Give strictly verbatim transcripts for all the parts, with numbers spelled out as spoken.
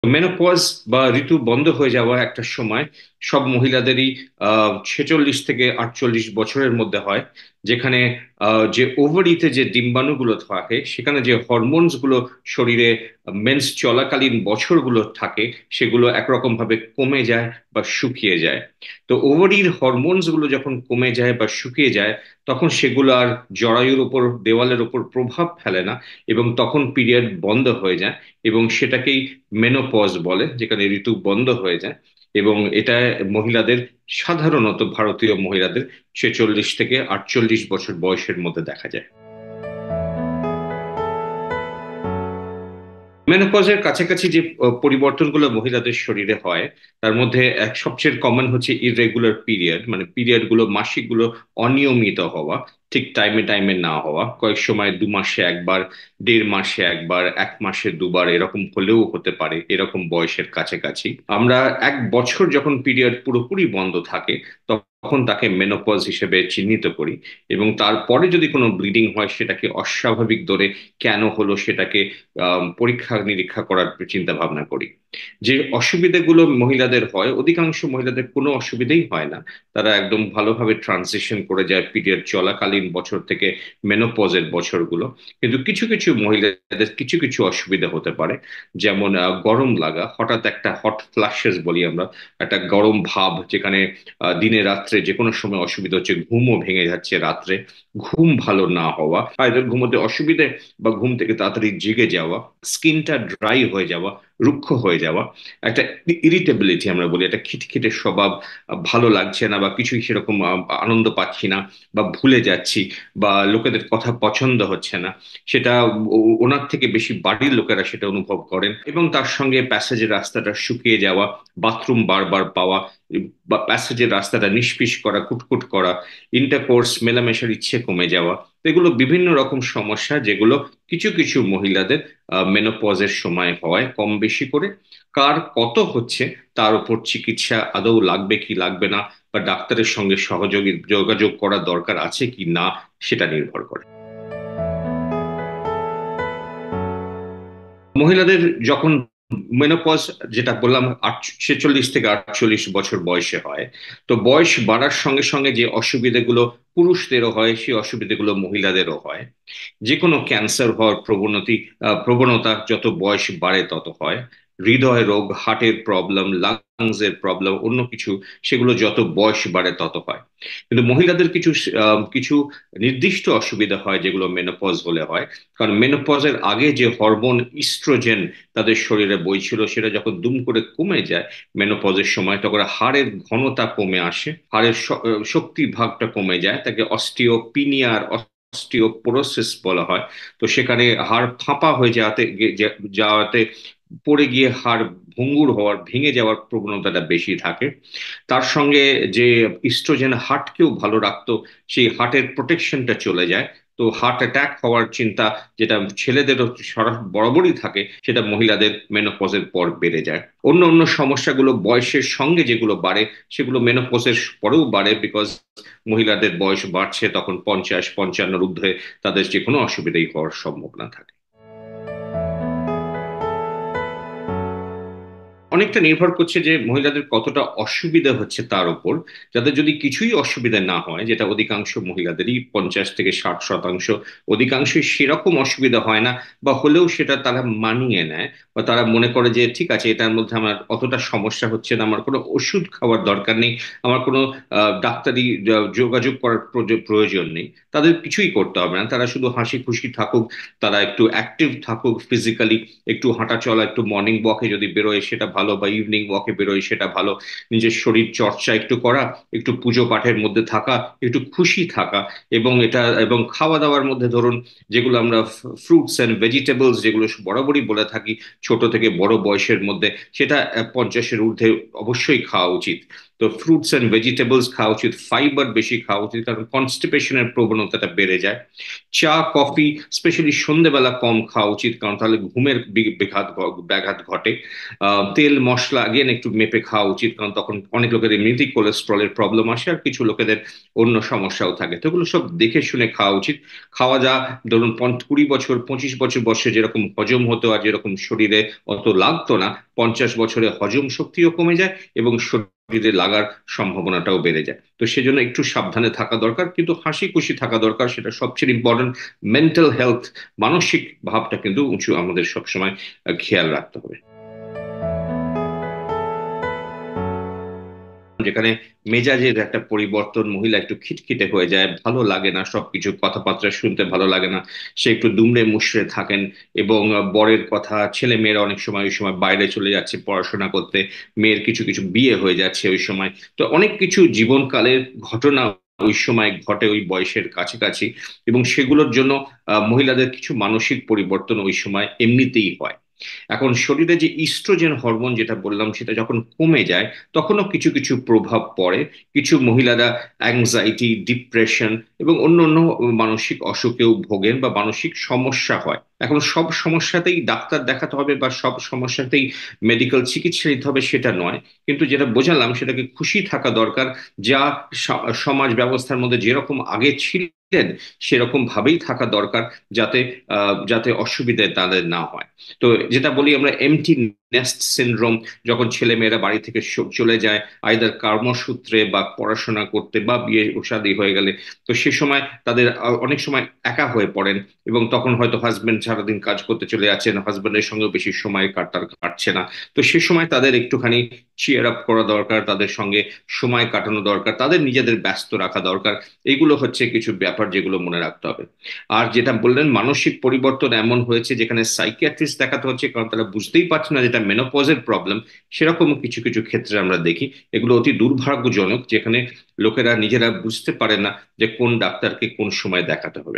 Menopause বা ঋতু বন্ধ হয়ে যাওয়া একটা সময় সব মহিলাদেরই আহ ছেচল্লিশ থেকে আটচল্লিশ বছরের মধ্যে হয়, যেখানে আহ, যে ওভারিতে যে ডিম্বাণুগুলো থাকে সেখানে যে হরমোনস গুলো শরীরে মেন্স চলাকালীন বছরগুলো থাকে সেগুলো একরকম ভাবে কমে যায় বা শুকিয়ে যায়। তো ওভারির হরমোনস গুলো যখন কমে যায় বা শুকিয়ে যায়, তখন সেগুলো আর জরায়ুর উপর দেওয়ালের উপর প্রভাব ফেলে না, এবং তখন পিরিয়ড বন্ধ হয়ে যায়। এবং সেটাকেই মেনোপজ বলে, যেখানে ঋতু বন্ধ হয়ে যায়। এবং এটা মহিলাদের, সাধারণত ভারতীয় মহিলাদের ছেচল্লিশ থেকে আটচল্লিশ বছর বয়সের মধ্যে দেখা যায়। মেনোপজের কাছাকাছি যে আহ, পরিবর্তনগুলো মহিলাদের শরীরে হয়, তার মধ্যে এক সবচেয়ে কমন হচ্ছে ইররেগুলার পিরিয়ড, মানে পিরিয়ড গুলো, মাসিক গুলো অনিয়মিত হওয়া, ঠিক টাইমে টাইমে না হওয়া, কয়েক সময় দু মাসে একবার, দেড় মাসে একবার, এক মাসে দুবার এরকম হলেও হতে পারে এরকম বয়সের কাছাকাছি। আমরা এক বছর যখন পিরিয়ড পুরোপুরি বন্ধ থাকে, তখন তাকে মেনোপজ হিসেবে চিহ্নিত করি। এবং তারপরে যদি কোনো ব্লিডিং হয়, সেটাকে অস্বাভাবিক ধরে কেন হলো সেটাকে আম, পরীক্ষা নিরীক্ষা করার চিন্তা ভাবনা করি। যে অসুবিধাগুলো মহিলাদের হয়, অধিকাংশ মহিলাদের কোনো অসুবিধাই হয় না। তারা একদম ভালোভাবে ট্রানজিশন করে যায় পিরিয়ড চলাকালীন বছর থেকে মেনোপজের বছরগুলো। কিন্তু কিছু কিছু মহিলাদের কিছু কিছু অসুবিধা হতে পারে। যেমন আহ, গরম লাগা, হঠাৎ একটা হট ফ্লাশেস বলি আমরা, একটা গরম ভাব, যেখানে আহ, দিনে রাত্রে যে কোনো সময় অসুবিধা হচ্ছে, ঘুমও ভেঙে যাচ্ছে রাত্রে, ঘুম ভালো না হওয়া, হয়তো ঘুমোতে অসুবিধে বা ঘুম থেকে তাড়াতাড়ি জেগে যাওয়া, স্কিনটা ড্রাই হয়ে যাওয়া, রুক্ষ হয়ে যাওয়া, একটা ইরিটেবিলিটি আমরা বলি, একটা খিটখিটে স্বভাব, আহ, ভালো লাগছে না বা কিছুই সেরকম আহ, আনন্দ পাচ্ছি না, বা ভুলে যাচ্ছি, বা লোকেদের কথা পছন্দ হচ্ছে না, সেটা ও- ওনার থেকে বেশি বাড়ির লোকেরা সেটা অনুভব করেন। এবং তার সঙ্গে প্যাসেজের রাস্তাটা শুকিয়ে যাওয়া, বাথরুম বারবার পাওয়া, বা প্যাসেজের রাস্তাটা নিষ্পিস করা, কুটকুট করা, ইন্টারকোর্স মেলামেশার ইচ্ছে কমে যাওয়া। তো এগুলো বিভিন্ন রকম সমস্যা, যেগুলো কিছু কিছু মহিলাদের মেনোপজের সময় হয় কম বেশি করে। কার কত হচ্ছে তার উপর চিকিৎসা আদৌ লাগবে কি লাগবে না, বা ডাক্তারের সঙ্গে সহযোগী যোগাযোগ করা দরকার আছে কি না, সেটা নির্ভর করে। মহিলাদের যখন মেনোপজ, যেটা বললাম, ছেচল্লিশ থেকে আটচল্লিশ বছর বয়সে হয়, তো বয়স বাড়ার সঙ্গে সঙ্গে যে অসুবিধাগুলো পুরুষদেরও হয়, সেই অসুবিধাগুলো মহিলাদেরও হয়। যে কোনো ক্যান্সার হওয়ার প্রবণতি আহ, প্রবণতা যত বয়স বাড়ে তত হয়। হৃদয় রোগ, হার্টের প্রবলেম, লাংস এর প্রবলেম, অন্য কিছু, সেগুলো যত বয়স বাড়ে তত হয়। কিন্তু মহিলাদের কিছু আহ, কিছু নির্দিষ্ট অসুবিধা হয় যেগুলো মেনোপজ হলে হয়। কারণ মেনোপজের আগে যে হরমোন ইস্ট্রোজেন তাদের শরীরে বইছিল, সেটা যখন দুম করে কমে যায় মেনোপজের সময়, তখন হাড়ের ঘনতা কমে আসে, হাড়ের শ- আহ, শক্তির ভাগটা কমে যায়, তাকে অস্টিওপিনিয়া, অস্টিওপোরোসিস বলা হয়। তো সেখানে হাড় ফাঁপা হয়ে যাওয়াতে গে- যা- যাওয়াতে পড়ে গিয়ে হাড় ভঙ্গুর হওয়ার, ভেঙে যাওয়ার প্রবণতাটা বেশি থাকে। তার সঙ্গে যে ইস্ট্রোজেন হার্টকেও ভালো রাখতো, সেই হার্টের প্রোটেকশনটা চলে যায়। তো হার্ট অ্যাটাক হওয়ার চিন্তা, যেটা ছেলেদেরও সরা- বরাবরই থাকে, সেটা মহিলাদের মেনোপজের পর বেড়ে যায়। অন্য অন্য সমস্যাগুলো বয়সের সঙ্গে যেগুলো বাড়ে, সেগুলো মেনোপজের পরেও বাড়ে, বিকজ মহিলাদের বয়স বাড়ছে, তখন পঞ্চাশ পঞ্চান্নর ঊর্ধ্বে তাদের যে কোনো অসুবিধাই হওয়ার সম্ভাবনা থাকে। অনেকটা নির্ভর করছে যে মহিলাদের কতটা অসুবিধা হচ্ছে তার উপর। যাদের যদি কিছুই অসুবিধা না হয়, যেটা অধিকাংশ মহিলাদেরই, পঞ্চাশ থেকে ষাট শতাংশ, অধিকাংশই সেরকম অসুবিধা হয় না, বা হলেও সেটা তারা মানিয়ে নেয়, বা তারা মনে করে যে ঠিক আছে, এটার মধ্যে আমার অতটা সমস্যা হচ্ছে না, আমার কোনো ওষুধ খাওয়ার দরকার নেই, আমার কোনো আহ, ডাক্তারি আহ, যোগাযোগ করার প্রয়োজ- প্রয়োজন নেই, তাদের কিছুই করতে হবে না, তারা শুধু হাসি খুশি থাকুক, তারা একটু অ্যাক্টিভ থাকুক ফিজিক্যালি, একটু হাঁটা চলা, একটু মর্নিং ওয়াকে যদি বেরোয় সেটা ভালো, বা ইভিনিং ওয়াকে বেরোয় সেটা ভালো, নিজের শরীর চর্চা একটু করা, একটু পুজো পাঠের মধ্যে থাকা, একটু খুশি থাকা। এবং এটা, এবং খাওয়া দাওয়ার মধ্যে ধরুন, যেগুলো আমরা ফ্রুটস অ্যান্ড ভেজিটেবলস যেগুলো বরাবরই বলে থাকি ছোট থেকে বড় বয়সের মধ্যে, সেটা আহ, পঞ্চাশের ঊর্ধ্বে অবশ্যই খাওয়া উচিত। তো ফ্রুটস এন্ড ভেজিটেবলস খাওয়া উচিত, ফাইবার বেশি খাওয়া উচিত, কারণ কনস্টিপেশনের প্রবণতাটা বেড়ে যায়। চা কফি স্পেশালি সন্ধ্যেবেলা কম খাওয়া উচিত, কারণ তাহলে ঘুমের বি- বিঘাত ঘ- ব্যাঘাত ঘটে। আহ, তেল মশলা আগেন একটু মেপে খাওয়া উচিত, কারণ তখন অনেক লোকের এমনিতেই কোলেস্ট্রলের প্রবলেম আসে, আর কিছু লোকেদের অন্য সমস্যাও থাকে। তো এগুলো সব দেখে শুনে খাওয়া উচিত। খাওয়া যা ধরুন পঞ্চ- কুড়ি বছর পঁচিশ বছর বয়সে যেরকম হজম হতো আর যেরকম শরীরে অত লাগতো না, পঞ্চাশ বছরে হজম শক্তিও কমে যায় এবং শরীরে লাগার সম্ভাবনাটাও বেড়ে যায়। তো সেজন্য একটু সাবধানে থাকা দরকার, কিন্তু হাসি খুশি থাকা দরকার, সেটা সবচেয়ে ইম্পর্টেন্ট। মেন্টাল হেলথ, মানসিক ভাবটা কিন্তু উঁচু আমাদের সবসময় আহ, খেয়াল রাখতে হবে। যেখানে মেজাজের একটা পরিবর্তন, মহিলা একটু খিটখিটে হয়ে যায়, ভালো লাগে না, সবকিছু কথাবার্তা শুনতে ভালো লাগে না, সে একটু দুমড়ে মুচড়ে থাকেন। এবং আহ, বরের কথা, ছেলে মেয়েরা অনেক সময় ওই সময় বাইরে চলে যাচ্ছে পড়াশোনা করতে, মেয়ের কিছু কিছু বিয়ে হয়ে যাচ্ছে ওই সময়। তো অনেক কিছু জীবনকালের ঘটনা ওই সময় ঘটে ওই বয়সের কাছাকাছি, এবং সেগুলোর জন্য আহ, মহিলাদের কিছু মানসিক পরিবর্তন ওই সময় এমনিতেই হয়। এখন শরীরে যে ইস্ট্রোজেন হরমোন যেটা বললাম, সেটা যখন কমে যায় তখনও কিছু কিছু প্রভাব পড়ে। কিছু মহিলারা অ্যাংজাইটি, ডিপ্রেশন এবং অন্য অন্য মানসিক অসুখেও ভোগেন বা মানসিক সমস্যা হয়। এখন সব সমস্যাতেই ডাক্তার দেখাতে হবে বা সব সমস্যাতেই মেডিকেল চিকিৎসা নিতে হবে সেটা নয়, কিন্তু যেটা বোঝালাম সেটাকে খুশি থাকা দরকার। যা স- সমাজ ব্যবস্থার মধ্যে যেরকম আগে ছিলেন সেরকম ভাবেই থাকা দরকার, যাতে আহ, যাতে অসুবিধে তাদের না হয়। তো যেটা বলি আমরা এমটি নেস্ট সিনড্রোম, যখন ছেলে মেয়েরা বাড়ি থেকে স- চলে যায় আইদার কর্মসূত্রে বা পড়াশোনা করতে বা বিয়ে শাদী হয়ে গেলে, তো সে সময় তাদের আহ, অনেক সময় একা হয়ে পড়েন, এবং তখন হয়তো হাজবেন্ড সারাদিন কাজ করতে চলে যাচ্ছেন, হাজবেন্ডের সঙ্গেও বেশি সময় কাটার কাটছে না। তো সে সময় তাদের একটুখানি চিয়ার আপ করা দরকার, তাদের সঙ্গে সময় কাটানো দরকার, তাদের নিজেদের ব্যস্ত রাখা দরকার। এগুলো হচ্ছে কিছু ব্যাপার যেগুলো মনে রাখতে হবে। আর যেটা বললেন মানসিক পরিবর্তন এমন হয়েছে যেখানে সাইকিয়াট্রিস্ট দেখাতে হচ্ছে, কারণ তারা বুঝতেই পারছে না যেটা মেনোপজের প্রবলেম, সেরকম কিছু কিছু ক্ষেত্রে আমরা দেখি। এগুলো অতি দুর্ভাগ্যজনক, যেখানে লোকেরা নিজেরা বুঝতে পারে না যে কোন ডাক্তারকে কোন সময় দেখাতে হবে।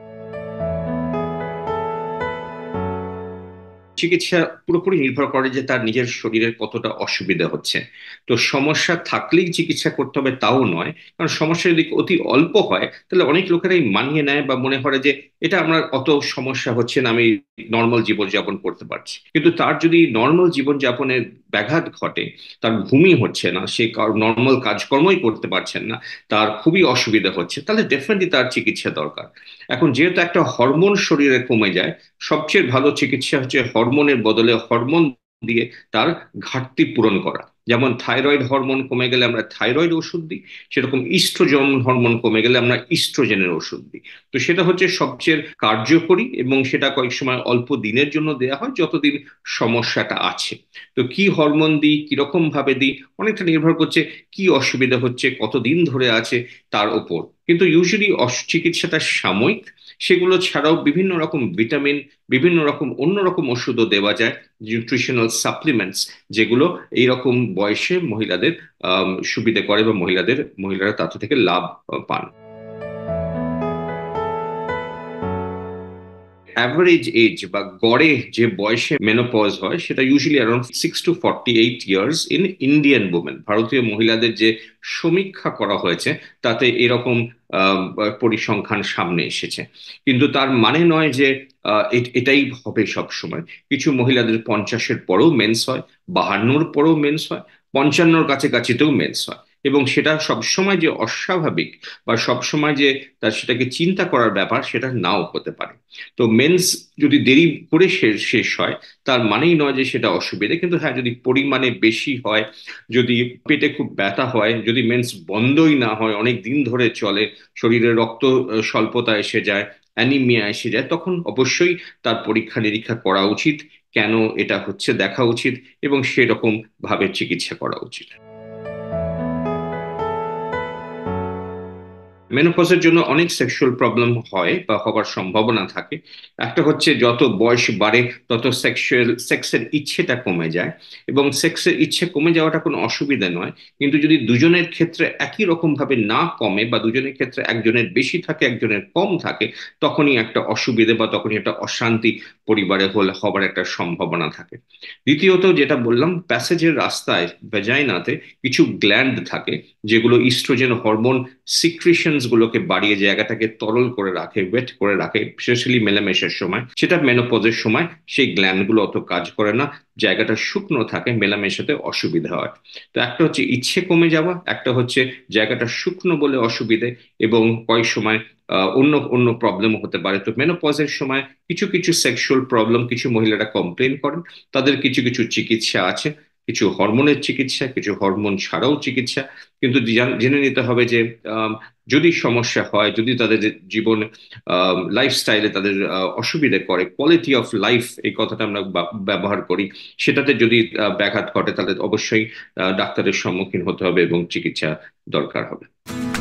চিকিৎসা পুরোপুরি নির্ভর করে যে তার নিজের শরীরের কতটা অসুবিধা হচ্ছে। তো সমস্যা থাকলেই চিকিৎসা করতে হবে তাও নয়, কারণ সমস্যা যদি অতি অল্প হয় তাহলে অনেক লোকেরাই মানিয়ে নেয় বা মনে করে যে এটা আমার অত সমস্যা হচ্ছে না, আমি নর্মাল জীবনযাপন করতে পারছি। কিন্তু তার যদি নর্মাল জীবনযাপনের ব্যাঘাত ঘটে, তার ঘুমই হচ্ছে না, সে নর্মাল কাজকর্মই করতে পারছেন না, তার খুবই অসুবিধা হচ্ছে, তাহলে ডেফিনেটলি তার চিকিৎসা দরকার। এখন যেহেতু একটা হরমোন শরীরে কমে যায়, সবচেয়ে ভালো চিকিৎসা হচ্ছে হরমোনের বদলে হরমোন দিয়ে তার ঘাটতি পূরণ করা। যেমন থাইরয়েড হরমোন কমে গেলে আমরা থাইরয়েড ওষুধ দিই, সেরকম ইস্ট্রোজেন হরমোন কমে গেলে আমরা ইস্ট্রোজেনের ওষুধ দিই। তো সেটা হচ্ছে সবচেয়ে কার্যকরী, এবং সেটা কয়েক সময় অল্প দিনের জন্য দেয়া হয় যতদিন সমস্যাটা আছে। তো কি হরমোন দিই, কিরকম ভাবে দিই, অনেকটা নির্ভর করছে কি অসুবিধা হচ্ছে, কতদিন ধরে আছে তার উপর। কিন্তু ইউজুয়ালি চিকিৎসাটা সাময়িক। সেগুলো ছাড়াও বিভিন্ন রকম ভিটামিন, বিভিন্ন রকম অন্য রকম ওষুধও দেওয়া যায়, নিউট্রিশনাল সাপ্লিমেন্টস, যেগুলো এইরকম বয়সে মহিলাদের আম, সুবিধে করে বা মহিলাদের মহিলারা তাতে থেকে লাভ আহ, পান। অ্যাভারেজ এজ বা গড়ে যে বয়সে মেনোপজ হয় সেটা usually around six to forty eight years in Indian women. ভারতীয় মহিলাদের যে সমীক্ষা করা হয়েছে তাতে এরকম আহ, পরিসংখ্যান সামনে এসেছে। কিন্তু তার মানে নয় যে আহ, এ- এটাই হবে সব সময়। কিছু মহিলাদের পঞ্চাশের পরেও মেন্স হয়, বাহান্নর পরেও মেন্স হয়, পঞ্চান্নর কাছাকাছিতেও মেন্স হয়। এবং সেটা সবসময় যে অস্বাভাবিক বা সবসময় যে তার সেটাকে চিন্তা করার ব্যাপার সেটা নাও হতে পারে। তো মেন্স যদি দেরি করে শেষ শেষ হয় তার মানেই নয় যে সেটা অসুবিধা, কিন্তু হ্যাঁ যদি পরিমাণে বেশি হয়, যদি পেটে খুব ব্যথা হয়, যদি মেন্স বন্ধই না হয়, অনেক দিন ধরে চলে, শরীরে রক্ত আহ, স্বল্পতা এসে যায়, অ্যানিমিয়া এসে যায়, তখন অবশ্যই তার পরীক্ষা নিরীক্ষা করা উচিত, কেন এটা হচ্ছে দেখা উচিত, এবং সেরকম ভাবে চিকিৎসা করা উচিত। মেনোপজের জন্য অনেক সেক্সুয়াল প্রবলেম হয় বা হবার সম্ভাবনা থাকে। একটা হচ্ছে যত বয়স বাড়ে তত সেক্সুয়াল সেক্সের ইচ্ছেটা কমে যায়, এবং সেক্সের ইচ্ছে কমে যাওয়াটা কোনো অসুবিধা নয়। কিন্তু যদি দুজনের ক্ষেত্রে একই রকম ভাবে না কমে, বা দুজনের ক্ষেত্রে একজনের বেশি থাকে একজনের কম থাকে, তখনই একটা অসুবিধে বা তখনই একটা অশান্তি পরিবারে হলে হবার একটা সম্ভাবনা থাকে। দ্বিতীয়ত যেটা বললাম, প্যাসেজের রাস্তায় ভ্যাজাইনাতে কিছু গ্ল্যান্ড থাকে যেগুলো ইস্ট্রোজেন হরমোন সিক্রিশনস গুলোকে বাড়িয়ে জায়গাটাকে তরল করে রাখে, ওয়েট করে রাখে, স্পেশালি মেলামেশের সময়। সেটা মেনোপজের সময় সেই গ্ল্যান্ড গুলো অত কাজ করে না, জায়গাটা শুকনো থাকে, মেলামেশাতে অসুবিধা হয়। তো একটা হচ্ছে ইচ্ছে কমে যাওয়া, একটা হচ্ছে জায়গাটা শুকনো বলে অসুবিধে, এবং কয়েক সময় আহ, অন্য অন্য প্রবলেম হতে পারে। তো মেনোপজের সময় কিছু কিছু সেক্সুয়াল প্রবলেম কিছু মহিলারা কমপ্লেন করেন। তাদের কিছু কিছু চিকিৎসা আছে, কিছু হরমোনের চিকিৎসা, কিছু হরমোন ছাড়াও চিকিৎসা। কিন্তু জান- জেনে নিতে হবে যে আম, যদি সমস্যা হয়, যদি তাদের যে জীবন লাইফস্টাইলে তাদের আহ, অসুবিধে করে, কোয়ালিটি অফ লাইফ এই কথাটা আমরা বা- ব্যবহার করি, সেটাতে যদি আহ, ব্যাঘাত ঘটে তাহলে অবশ্যই আহ, ডাক্তারের সম্মুখীন হতে হবে এবং চিকিৎসা দরকার হবে।